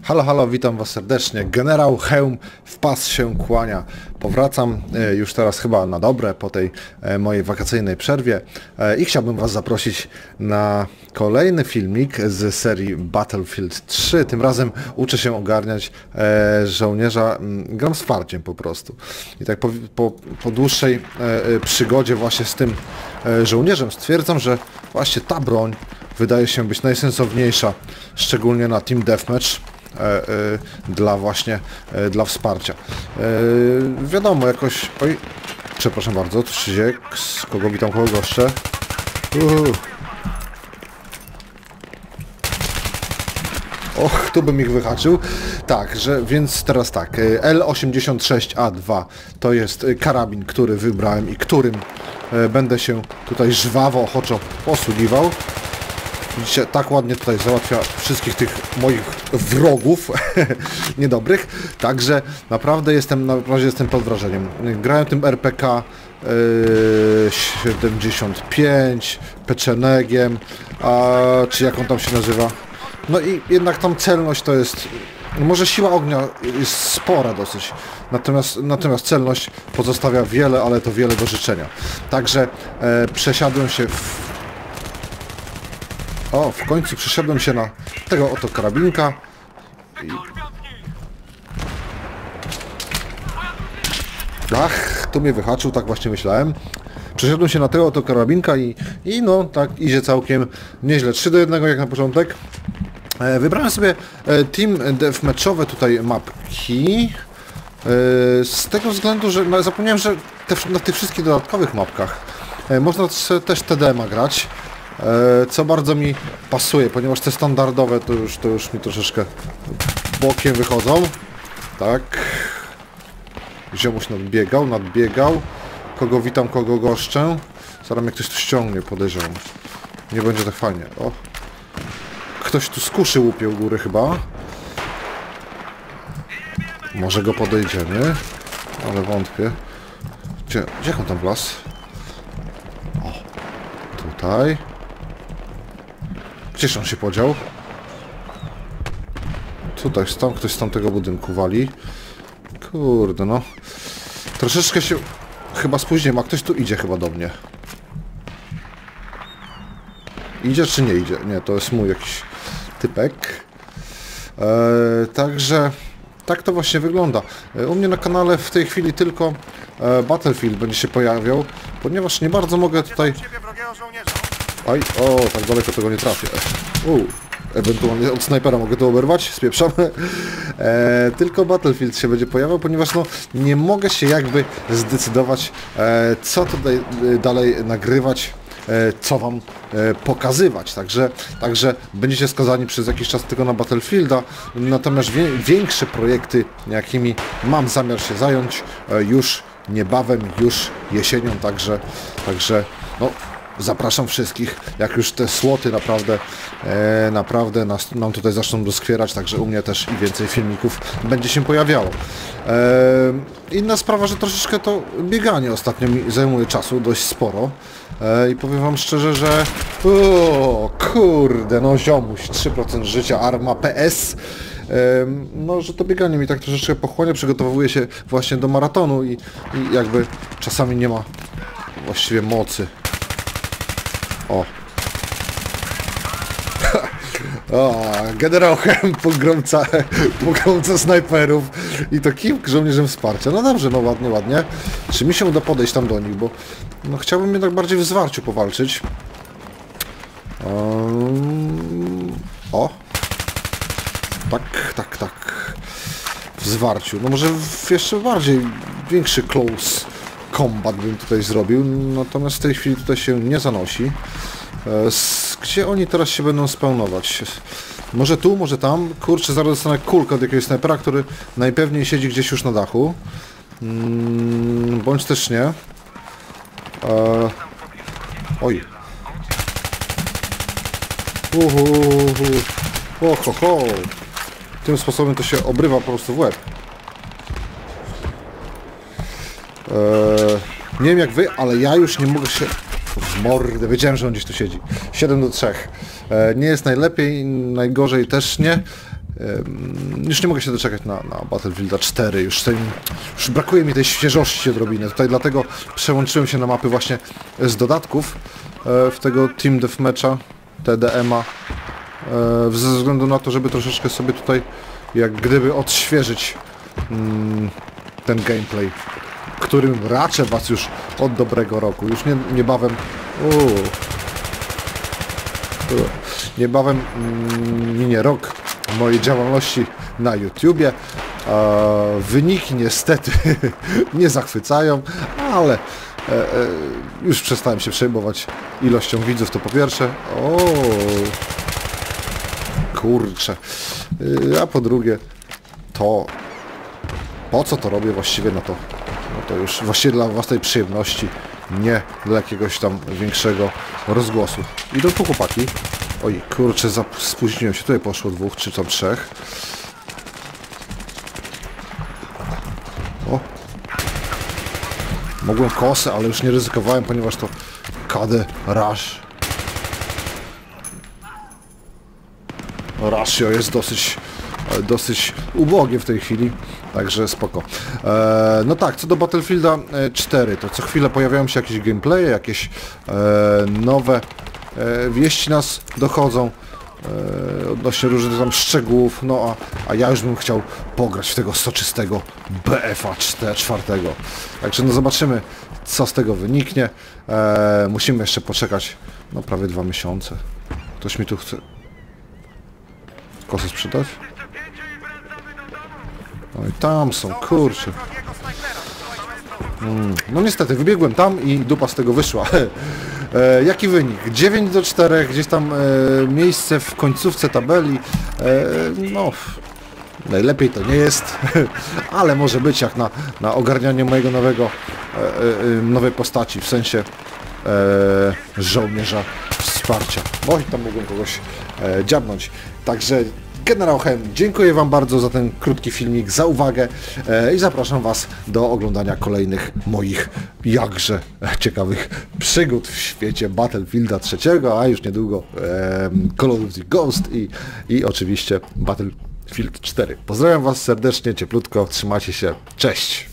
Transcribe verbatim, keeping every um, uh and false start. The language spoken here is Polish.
Halo, halo, witam was serdecznie. Generał Hełm w pas się kłania. Powracam e, już teraz chyba na dobre po tej e, mojej wakacyjnej przerwie e, i chciałbym was zaprosić na kolejny filmik z serii Battlefield trzy. Tym razem uczę się ogarniać e, żołnierza. M, gram z farciem po prostu. I tak po, po, po dłuższej e, e, przygodzie właśnie z tym e, żołnierzem stwierdzam, że właśnie ta broń wydaje się być najsensowniejsza, szczególnie na Team Deathmatch. E, e, dla właśnie e, dla wsparcia. E, wiadomo, jakoś... Oj, przepraszam bardzo, Trzyziek, z kogo witam, kogo goszczę. Uhu. Och, tu bym ich wyhaczył. Tak, że więc teraz tak, L osiemdziesiąt sześć A dwa to jest karabin, który wybrałem i którym e, będę się tutaj żwawo, ochoczo posługiwał. Widzicie, tak ładnie tutaj załatwia wszystkich tych moich wrogów niedobrych. Także naprawdę jestem, na razie jestem pod wrażeniem. Grałem tym R P K yy, siedemdziesiąt pięć, Peczenegiem, a czy jak on tam się nazywa. No i jednak tam celność to jest... Może siła ognia jest spora dosyć, natomiast, natomiast celność pozostawia wiele, ale to wiele do życzenia. Także e, przesiadłem się w... O, w końcu przeszedłem się na tego oto karabinka. I... Ach, tu mnie wyhaczył, tak właśnie myślałem. Przeszedłem się na tego oto karabinka i, i no, tak idzie całkiem nieźle. trzy do jednego jak na początek. E, wybrałem sobie e, team deathmatchowe tutaj mapki. E, z tego względu, że no, zapomniałem, że te, na tych wszystkich dodatkowych mapkach e, można też T D M a grać. Co bardzo mi pasuje, ponieważ te standardowe to już, to już mi troszeczkę bokiem wychodzą. Tak. Ziomuś nadbiegał, nadbiegał. Kogo witam, kogo goszczę. Zaraz mnie ktoś tu ściągnie, podejrzewam. Nie będzie tak fajnie. O. Ktoś tu z kuszy łupie u góry chyba. Może go podejdziemy. Ale wątpię. Gdzie, gdzie on tam wlazł? O. Tutaj. Gdzież on się podział? Tutaj, tam ktoś z tamtego budynku wali. Kurde, no. Troszeczkę się chyba spóźniłem, a ktoś tu idzie chyba do mnie. Idzie czy nie idzie? Nie, to jest mój jakiś typek. Eee, także tak to właśnie wygląda. Eee, u mnie na kanale w tej chwili tylko e, Battlefield będzie się pojawiał, ponieważ nie bardzo mogę tutaj... Aj, o, tak daleko tego nie trafię. U, ewentualnie od snajpera mogę to oberwać, spieprzam. E, tylko Battlefield się będzie pojawiał, ponieważ no nie mogę się jakby zdecydować, e, co tutaj e, dalej nagrywać, e, co wam e, pokazywać. Także, także będziecie skazani przez jakiś czas tylko na Battlefielda, natomiast wie, większe projekty, jakimi mam zamiar się zająć, e, już niebawem, już jesienią, także, także no... Zapraszam wszystkich, jak już te słoty naprawdę, e, naprawdę nas, nam tutaj zaczną doskwierać, także u mnie też i więcej filmików będzie się pojawiało. E, inna sprawa, że troszeczkę to bieganie ostatnio mi zajmuje czasu, dość sporo. E, I powiem wam szczerze, że o kurde, no ziomuś, trzy procent życia, arma P S. E, no, że to bieganie mi tak troszeczkę pochłania, przygotowuję się właśnie do maratonu i, i jakby czasami nie ma właściwie mocy. O. O, generał Hełm pogromca, pogromca snajperów i to kim żołnierzem wsparcia. No dobrze, no ładnie, ładnie. Czy mi się uda podejść tam do nich, bo no, chciałbym jednak bardziej w zwarciu powalczyć. Um, o. Tak, tak, tak. W zwarciu. No może w jeszcze bardziej większy close combat bym tutaj zrobił, natomiast w tej chwili tutaj się nie zanosi. Gdzie oni teraz się będą spawnować? Może tu, może tam? Kurczę, zaraz dostanę kulkę od jakiegoś snajpera, który najpewniej siedzi gdzieś już na dachu. Hmm, bądź też nie. Eee... Oj. Uhu. O, ho, ho. Tym sposobem to się obrywa po prostu w łeb. Eee, nie wiem jak wy, ale ja już nie mogę się... W mordę, wiedziałem, że on gdzieś tu siedzi. siedem do trzech. Eee, nie jest najlepiej, najgorzej też nie. Już nie mogę się doczekać na, na Battlefielda cztery, już, tej, już brakuje mi tej świeżości odrobinę. Tutaj dlatego przełączyłem się na mapy właśnie z dodatków w tego Team Deathmatcha, T D M-a, ze względu na to, żeby troszeczkę sobie tutaj jak gdyby odświeżyć ten gameplay, którym raczę was już od dobrego roku. Już nie, niebawem... Uu, niebawem minie rok mojej działalności na YouTubie. E, wyniki niestety nie zachwycają, ale e, e, już przestałem się przejmować ilością widzów, to po pierwsze. O, kurczę. E, a po drugie, to po co to robię właściwie, no to, no to już właściwie dla własnej przyjemności, nie dla jakiegoś tam większego rozgłosu. Idą tu chłopaki. Oj, kurczę, spóźniłem się. Tutaj poszło dwóch, czy tam trzech. O! Mogłem kosę, ale już nie ryzykowałem, ponieważ to K D Rush. Ratio jest dosyć, dosyć ubogie w tej chwili, także spoko. E, no tak, co do Battlefielda cztery, to co chwilę pojawiają się jakieś gameplaye, jakieś e, nowe e, wieści nas dochodzą e, odnośnie różnych tam szczegółów, no a, a ja już bym chciał pograć w tego soczystego B F A cztery. Także no zobaczymy, co z tego wyniknie. E, musimy jeszcze poczekać, no prawie dwa miesiące. Ktoś mi tu chce kosy sprzedać? No i tam są, kurczę. Mm, no niestety, wybiegłem tam i dupa z tego wyszła. e, jaki wynik? dziewięć do czterech, gdzieś tam e, miejsce w końcówce tabeli. E, no, najlepiej to nie jest, ale może być jak na, na ogarnianie mojego nowego, e, e, nowej postaci, w sensie e, żołnierza wsparcia. Bo i tam mogłem kogoś e, dziabnąć. Także Generał Hem, dziękuję wam bardzo za ten krótki filmik, za uwagę e, i zapraszam was do oglądania kolejnych moich jakże ciekawych przygód w świecie Battlefielda trzy, a już niedługo e, Call of Duty Ghost i, i oczywiście Battlefield cztery. Pozdrawiam was serdecznie, cieplutko, trzymajcie się, cześć!